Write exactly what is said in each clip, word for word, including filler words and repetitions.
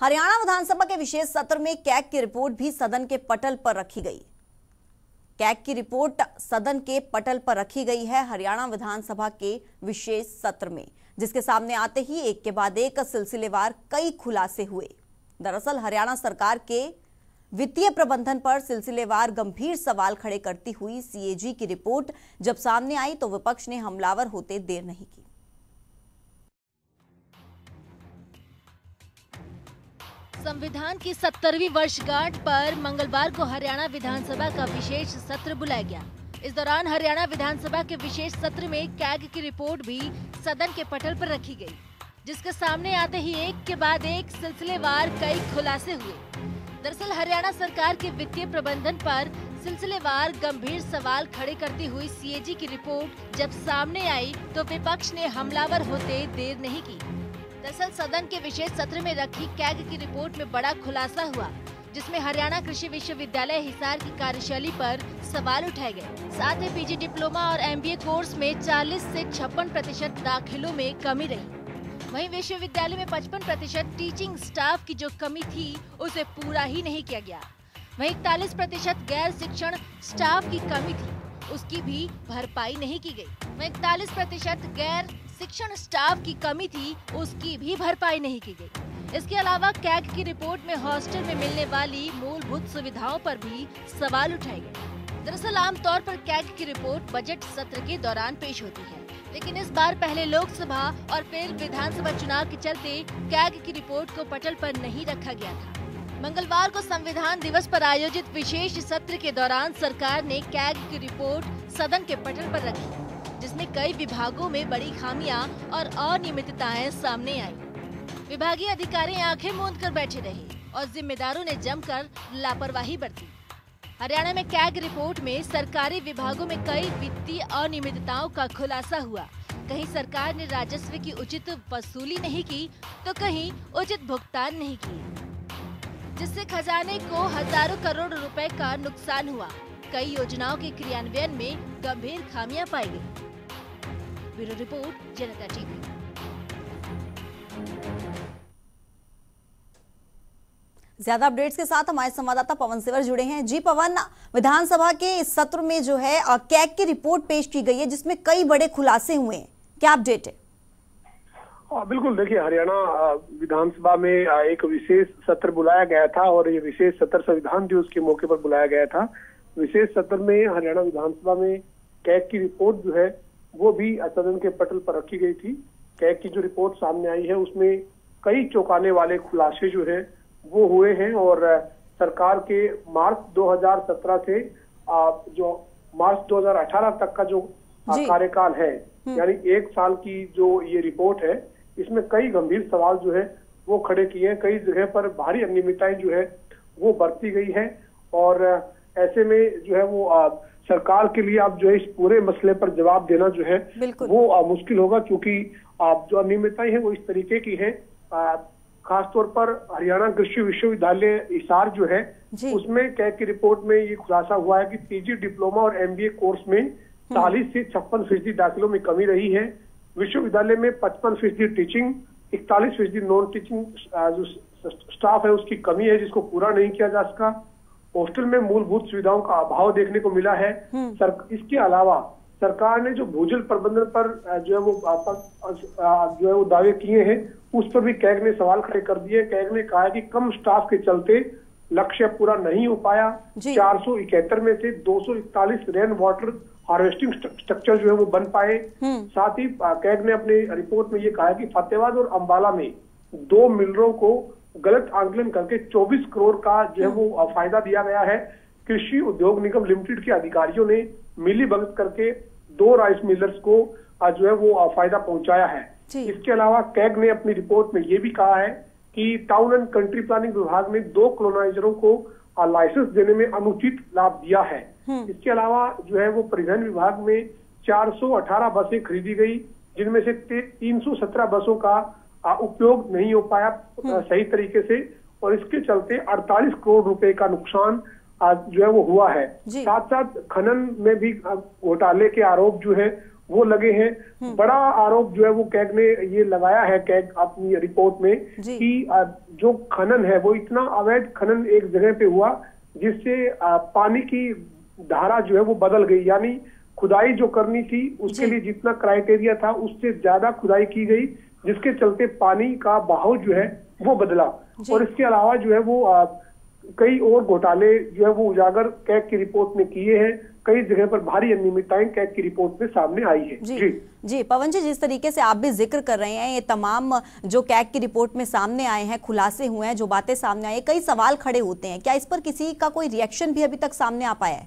हरियाणा विधानसभा के विशेष सत्र में कैग की रिपोर्ट भी सदन के पटल पर रखी गई। कैग की रिपोर्ट सदन के पटल पर रखी गई है हरियाणा विधानसभा के विशेष सत्र में, जिसके सामने आते ही एक के बाद एक सिलसिलेवार कई खुलासे हुए। दरअसल हरियाणा सरकार के वित्तीय प्रबंधन पर सिलसिलेवार गंभीर सवाल खड़े करती हुई सीएजी की रिपोर्ट जब सामने आई तो विपक्ष ने हमलावर होते देर नहीं की। संविधान की सत्तरवीं वर्षगांठ पर मंगलवार को हरियाणा विधानसभा का विशेष सत्र बुलाया गया। इस दौरान हरियाणा विधानसभा के विशेष सत्र में कैग की रिपोर्ट भी सदन के पटल पर रखी गई, जिसके सामने आते ही एक के बाद एक सिलसिलेवार कई खुलासे हुए। दरअसल हरियाणा सरकार के वित्तीय प्रबंधन पर सिलसिलेवार गंभीर सवाल खड़े करती हुई सीएजी की रिपोर्ट जब सामने आई तो विपक्ष ने हमलावर होते देर नहीं की। दरअसल सदन के विशेष सत्र में रखी कैग की रिपोर्ट में बड़ा खुलासा हुआ, जिसमें हरियाणा कृषि विश्वविद्यालय हिसार की कार्यशैली पर सवाल उठाए गए। साथ ही पीजी डिप्लोमा और एमबीए कोर्स में चालीस से छप्पन प्रतिशत दाखिलों में कमी रही। वहीं विश्वविद्यालय में पचपन प्रतिशत टीचिंग स्टाफ की जो कमी थी उसे पूरा ही नहीं किया गया। वहीं इकतालीस प्रतिशत गैर शिक्षण स्टाफ की कमी थी, उसकी भी भरपाई नहीं की गई। वहीं इकतालीस प्रतिशत गैर शिक्षण स्टाफ की कमी थी, उसकी भी भरपाई नहीं की गई। इसके अलावा कैग की रिपोर्ट में हॉस्टल में मिलने वाली मूलभूत सुविधाओं पर भी सवाल उठाए गए। दरअसल आमतौर पर कैग की रिपोर्ट बजट सत्र के दौरान पेश होती है, लेकिन इस बार पहले लोकसभा और फिर विधानसभा चुनाव के चलते कैग की रिपोर्ट को पटल पर नहीं रखा गया था। मंगलवार को संविधान दिवस पर आयोजित विशेष सत्र के दौरान सरकार ने कैग की रिपोर्ट सदन के पटल पर रखी, जिसमें कई विभागों में बड़ी खामियां और अनियमितताएं सामने आई। विभागीय अधिकारी आंखें मूंद कर बैठे रहे और जिम्मेदारों ने जमकर लापरवाही बरती। हरियाणा में कैग रिपोर्ट में सरकारी विभागों में कई वित्तीय अनियमितताओं का खुलासा हुआ। कहीं सरकार ने राजस्व की उचित वसूली नहीं की तो कहीं उचित भुगतान नहीं किए, जिससे खजाने को हजारों करोड़ रुपए का नुकसान हुआ। कई योजनाओं के क्रियान्वयन में गंभीर खामियां पाई गई। Bureau report, Janata TV. ज्यादा अपडेट्स के साथ हमारे संवाददाता पवन सिवर जुड़े हैं। जी पवन, विधानसभा के इस सत्र में जो है कैग की रिपोर्ट पेश की गई है, जिसमें कई बड़े खुलासे हुए हैं, क्या अपडेट है? आ, बिल्कुल, देखिए हरियाणा विधानसभा में एक विशेष सत्र बुलाया गया था और ये विशेष सत्र संविधान दिवस के मौके पर बुलाया गया था। विशेष सत्र में हरियाणा विधानसभा में कैग की रिपोर्ट जो है वो भी सदन के पटल पर रखी गई थी। कैग की जो रिपोर्ट सामने आई है उसमें कई चौंकाने वाले खुलासे जो है वो हुए हैं और सरकार के मार्च दो हज़ार सत्रह से जो मार्च दो हज़ार अठारह तक का जो कार्यकाल है, यानी एक साल की जो ये रिपोर्ट है, इसमें कई गंभीर सवाल जो है वो खड़े किए हैं। कई जगह पर भारी अनियमितताएं जो है वो बरती गई है और ऐसे में जो है वो आ, सरकार के लिए आप जो है इस पूरे मसले पर जवाब देना जो है वो आ, मुश्किल होगा, क्योंकि आप जो अनियमितताएं हैं वो इस तरीके की है। खासतौर पर हरियाणा कृषि विश्वविद्यालय हिसार जो है उसमें कैग की रिपोर्ट में ये खुलासा हुआ है कि पीजी डिप्लोमा और एमबीए कोर्स में चालीस से छप्पन फीसदी दाखिलों में कमी रही है। विश्वविद्यालय में पचपन फीसदी टीचिंग, इकतालीस फीसदी नॉन टीचिंग जो स्टाफ है उसकी कमी है, जिसको पूरा नहीं किया जा सका। हॉस्टल में मूलभूत सुविधाओं का अभाव देखने को मिला है। सर, इसके अलावा सरकार ने जो भूजल प्रबंधन पर जो है वो जो है वो दावे किए हैं उस पर भी कैग ने सवाल खड़े कर दिए। कैग ने कहा है कि कम स्टाफ के चलते लक्ष्य पूरा नहीं हो पाया। चार सौ इकहत्तर में से दो सौ इकतालीस रेन वाटर हार्वेस्टिंग स्ट्रक्चर जो है वो बन पाए। साथ ही कैग ने अपनी रिपोर्ट में ये कहा है कि फतेहाबाद और अंबाला में दो मिलरों को गलत आंकलन करके चौबीस करोड़ का जो है वो फायदा दिया गया है। कृषि उद्योग निगम लिमिटेड के अधिकारियों ने मिली भगत करके दो राइस मिलर्स को जो है वो फायदा पहुंचाया है। इसके अलावा कैग ने अपनी रिपोर्ट में ये भी कहा है कि टाउन एंड कंट्री प्लानिंग विभाग ने दो क्लोनाइजरों को लाइसेंस देने में अनुचित लाभ दिया है। इसके अलावा जो है वो परिवहन विभाग में चार सौ अठारह बसें खरीदी गई, जिनमें से तीन सौ सत्रह बसों का उपयोग नहीं हो पाया सही तरीके से और इसके चलते अड़तालीस करोड़ रुपए का नुकसान जो है वो हुआ है। साथ साथ खनन में भी घोटाले के आरोप जो है वो लगे हैं। बड़ा आरोप जो है वो कैग ने ये लगाया है, कैग अपनी रिपोर्ट में, कि जो खनन है वो इतना अवैध खनन एक जगह पे हुआ जिससे पानी की धारा जो है वो बदल गई, यानी खुदाई जो करनी थी उसके लिए जितना क्राइटेरिया था उससे ज्यादा खुदाई की गई, जिसके चलते पानी का बहाव जो है वो बदला। और इसके अलावा जो है वो आ, कई और घोटाले जो है वो उजागर कैग की रिपोर्ट में किए हैं। कई जगह पर भारी अनियमितताएं कैग की रिपोर्ट में सामने आई है। जी जी, जी पवन जी, जिस तरीके से आप भी जिक्र कर रहे हैं, ये तमाम जो कैग की रिपोर्ट में सामने आए हैं, खुलासे हुए हैं, जो बातें सामने आई, कई सवाल खड़े होते हैं, क्या इस पर किसी का कोई रिएक्शन भी अभी तक सामने आ पाया है?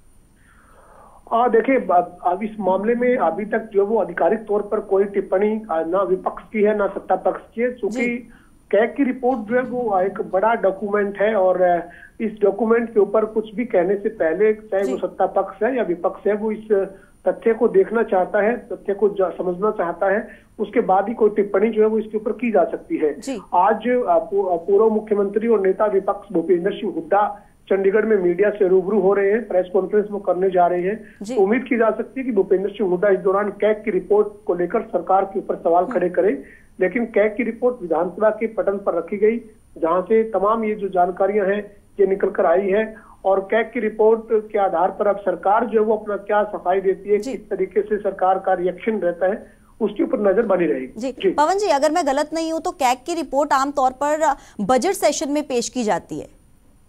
देखिए, अब इस मामले में अभी तक जो वो आधिकारिक तौर पर कोई टिप्पणी ना विपक्ष की है ना सत्ता पक्ष की है, क्योंकि कैग की रिपोर्ट जो है वो एक बड़ा डॉक्यूमेंट है और इस डॉक्यूमेंट के ऊपर कुछ भी कहने से पहले, चाहे वो सत्ता पक्ष है या विपक्ष है, वो इस तथ्य को देखना चाहता है, तथ्य को समझना चाहता है, उसके बाद ही कोई टिप्पणी जो है वो इसके ऊपर की जा सकती है। आज पूर्व मुख्यमंत्री और नेता विपक्ष भूपेंद्र सिंह हुड्डा चंडीगढ़ में मीडिया से रूबरू हो रहे हैं, प्रेस कॉन्फ्रेंस वो करने जा रहे हैं। तो उम्मीद की जा सकती है कि भूपेंद्र सिंह हुड्डा इस दौरान कैग की रिपोर्ट को लेकर सरकार के ऊपर सवाल खड़े करें। लेकिन कैग की रिपोर्ट विधानसभा के पटल पर रखी गई, जहां से तमाम ये जो जानकारियां हैं ये निकल कर आई है, और कैग की रिपोर्ट के आधार पर अब सरकार जो है वो अपना क्या सफाई देती है, किस तरीके से सरकार का रिएक्शन रहता है, उसके ऊपर नजर बनी रहेगी। जी।, जी पवन जी, अगर मैं गलत नहीं हूं तो कैग की रिपोर्ट आमतौर पर बजट सेशन में पेश की जाती है।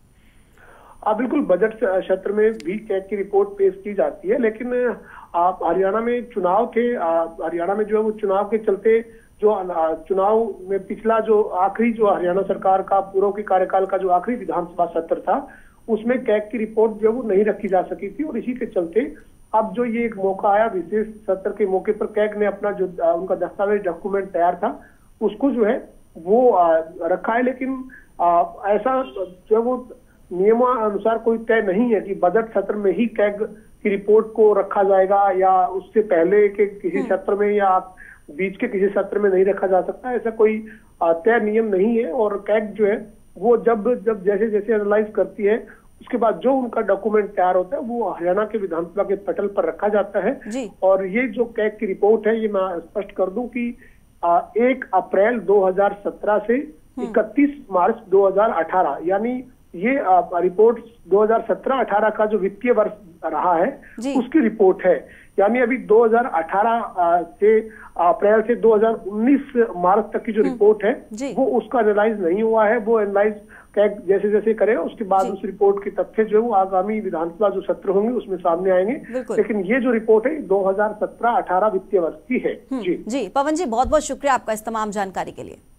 आ, बिल्कुल, बजट सत्र में भी कैग की रिपोर्ट पेश की जाती है, लेकिन आप हरियाणा में चुनाव थे, हरियाणा में जो है वो चुनाव के चलते जो चुनाव में पिछला जो आखिरी जो हरियाणा सरकार का पूर्व के कार्यकाल का जो आखिरी विधानसभा सत्र था, उसमें कैग की रिपोर्ट जो वो नहीं रखी जा सकी थी, और इसी के चलते अब जो ये एक मौका आया विशेष सत्र के मौके पर, कैग ने अपना जो उनका दस्तावेज डॉक्यूमेंट तैयार था उसको जो है वो रखा है। लेकिन ऐसा जो वो नियमानुसार कोई तय नहीं है कि बजट सत्र में ही कैग की रिपोर्ट को रखा जाएगा या उससे पहले के किसी सत्र में या बीच के किसी सत्र में नहीं रखा जा सकता, ऐसा कोई तय नियम नहीं है। और कैग जो है वो जब जब जैसे जैसे एनालाइज करती है उसके बाद जो उनका डॉक्यूमेंट तैयार होता है वो हरियाणा के विधानसभा के पटल पर रखा जाता है। और ये जो कैग की रिपोर्ट है, ये मैं स्पष्ट कर दूं कि एक अप्रैल दो हजार सत्रह से इकतीस मार्च दो हजार अठारह, यानी ये रिपोर्ट दो हजार सत्रह अठारह का जो वित्तीय वर्ष रहा है उसकी रिपोर्ट है। यानी अभी दो हजार अठारह से अप्रैल से दो हजार उन्नीस मार्च तक की जो रिपोर्ट है वो उसका एनालाइज नहीं हुआ है। वो एनालाइज कैग जैसे जैसे करे उसके बाद उस रिपोर्ट के तथ्य जो है वो आगामी विधानसभा जो सत्र होंगे उसमें सामने आएंगे। लेकिन ये जो रिपोर्ट है दो हजार सत्रह अठारह वित्तीय वर्ष की है। जी जी पवन जी, बहुत बहुत शुक्रिया आपका इस तमाम जानकारी के लिए।